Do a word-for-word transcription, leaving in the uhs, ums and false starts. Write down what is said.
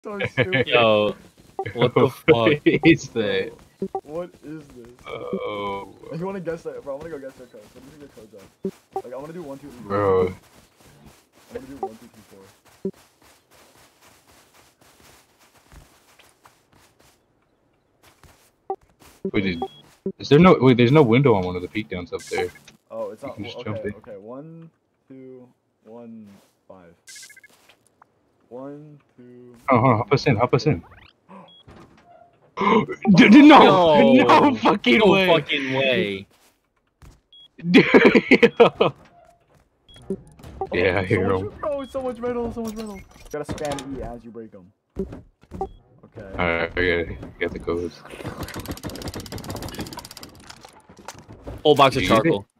So stupid. Yo, what the fuck is that? What is this? Oh, If you want to guess that, bro, I'm gonna go guess their codes. What do you think their codes are? Like, I want to do one, two, three, four. bro. I'm gonna do one, two, three, four. Wait, is, is there no wait? There's no window on one of the peak downs up there. Oh, it's You not. can just Okay, jump in. okay. One, two, one, five. One, two. Oh, hold on, hop us in, hop us in. Dude, no, No. no fucking No way. fucking way. Dude, yo. Oh, Yeah, I hear so him. much, bro, so much metal, so much metal. You gotta spam E as you break them. Okay. Alright, I gotta get the codes. Whole box of You get it? charcoal.